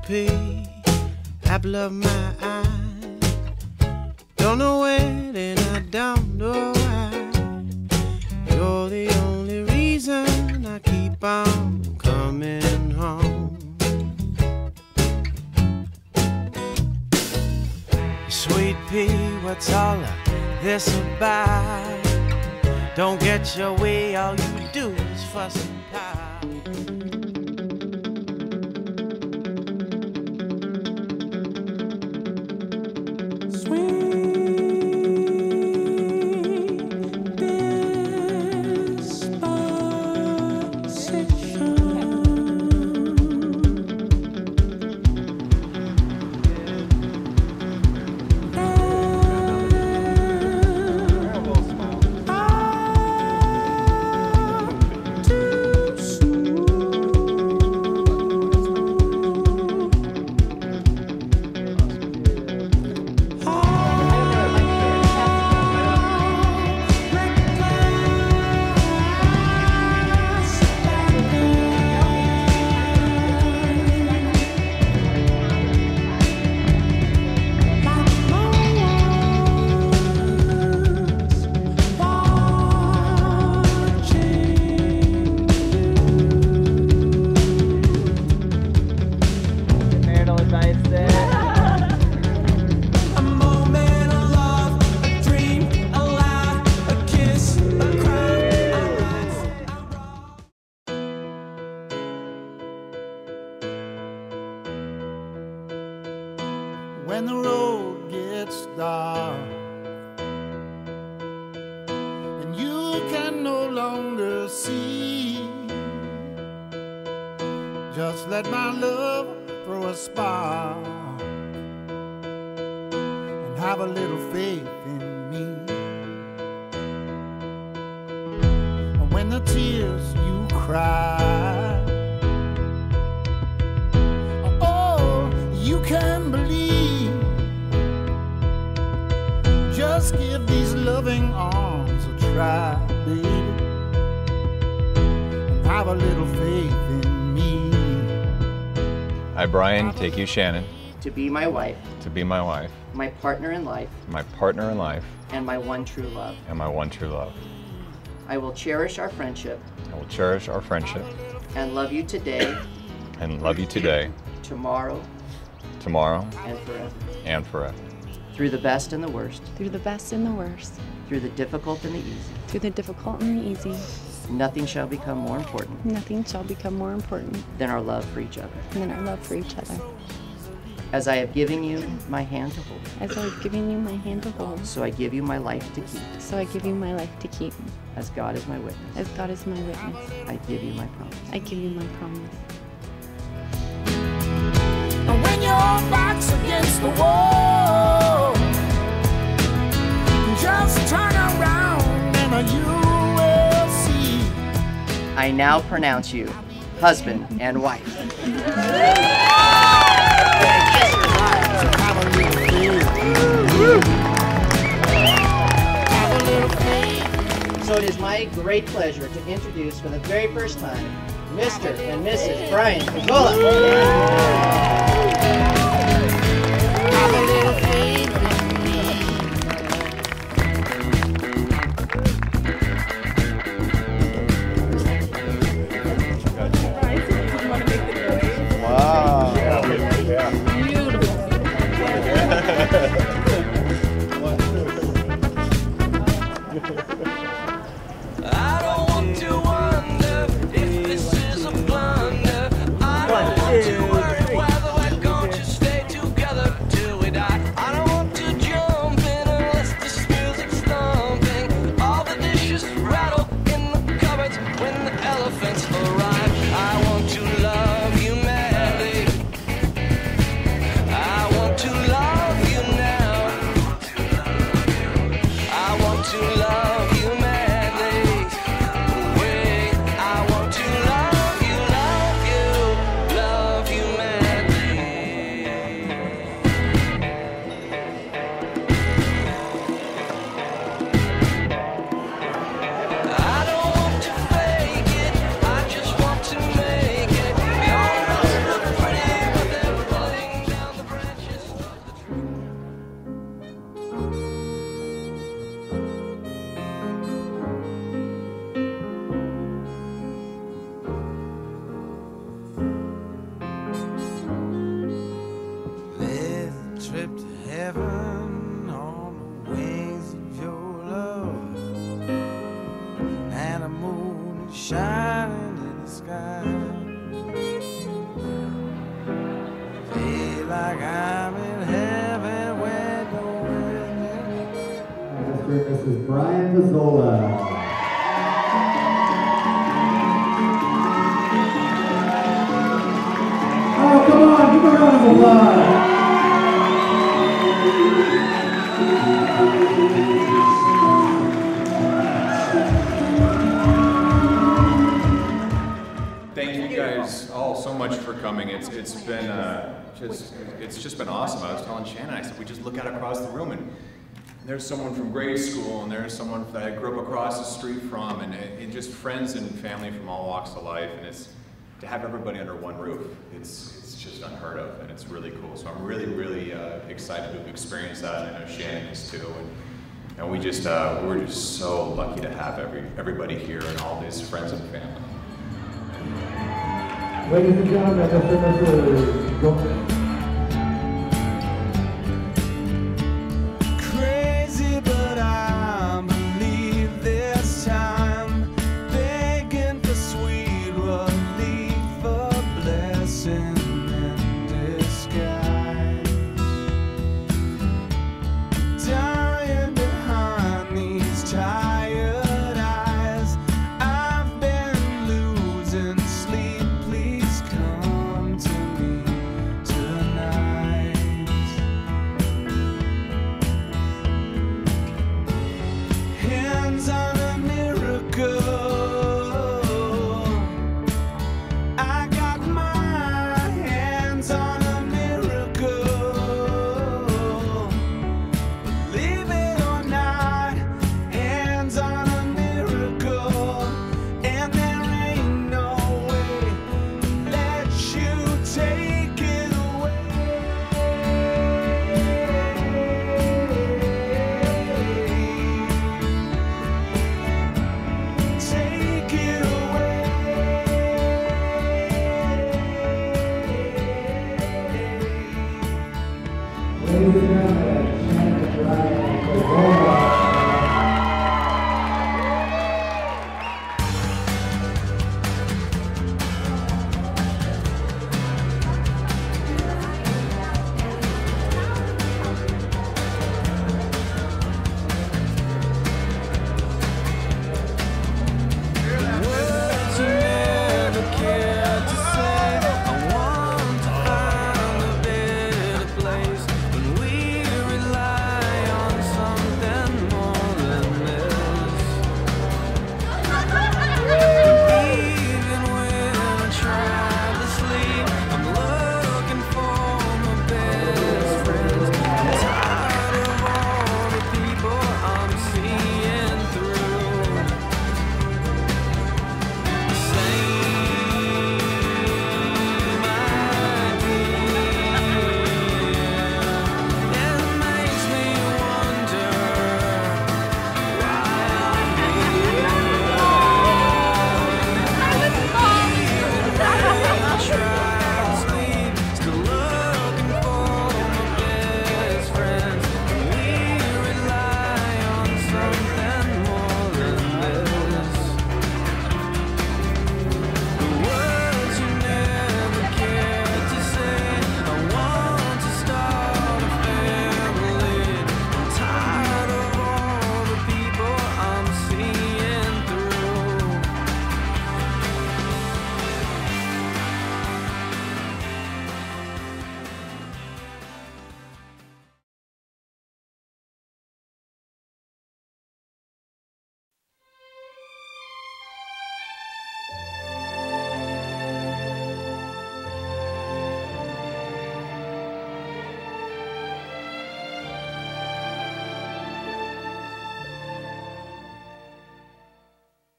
pea, apple of my eye. Don't know when and I don't know why. You're the only reason I keep on coming home. Sweet pea, what's all of this about? Don't get your way, all you do is fuss and pout. When the road gets dark and you can no longer see, just let my love throw a spark and have a little faith in me. When the tears you cry, oh, you can believe. Just give these loving arms a try, baby, and have a little faith in me. I, Brian, take you, Shannon, to be my wife, my partner in life, and my one true love. I will cherish our friendship and love you today, tomorrow, and forever. Through the best and the worst. Through the best and the worst. Through the difficult and the easy. Through the difficult and the easy. Nothing shall become more important. Nothing shall become more important. Than our love for each other. Than our love for each other. As I have given you my hand to hold. As I have given you my hand to hold. So I give you my life to keep. So I give you my life to keep. As God is my witness. As God is my witness. I give you my promise. I give you my promise. And when your back's against the wall, just turn around and you will see. I now pronounce you husband and wife. So it is my great pleasure to introduce for the very first time Mr. and Mrs. Brian Pizzola. Have a little faith in me. Wow. Yeah. Beautiful. I don't want to wonder if this is a blunder. I don't want to worry whether trip to heaven on the wings of your love, and a moon is shining in the sky. Feel like I'm in heaven when you're with me. Mr. and Mrs. Brian Mazzola. Oh, come on, give a round of applause. Thank you guys all so much for coming. It's just been awesome. I was telling Shannon, I said, we just look out across the room and there's someone from grade school and there's someone that I grew up across the street from, and just friends and family from all walks of life, and it's to have everybody under one roof. It's just unheard of, and it's really cool. So I'm really, really excited to have experienced that, and I know Shannon is too. And we just we're just so lucky to have everybody here and all these friends and family. Ladies and gentlemen, Mr. and Mrs. Gomez. Crazy, but I believe this time, begging for sweet relief, a blessing in disguise. Dying behind these tired eyes, I've been losing sleep. Please come to me tonight. Hands on a miracle. I got my hands on a miracle. Believe it or not, hands on a miracle. And there ain't no way let you take it away. Take it away. Ladies and gentlemen,